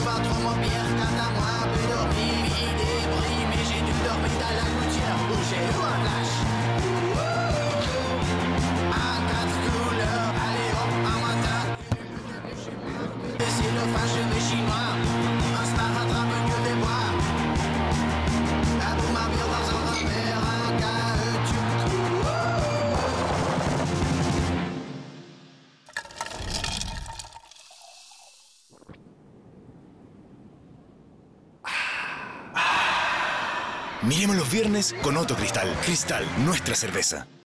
pas trop m'empire quant à moi, peu dormi, vie débris, mais j'ai dû dormir dans la gouttière où j'ai eu un flash. En quatre couleurs, allez hop, en matin. C'est le fâcheux chinois, un star rattrape que des bois. La boum à vire dans un verre, un caoutchouc. Miremos los viernes con Otto Cristal. Cristal, nuestra cerveza.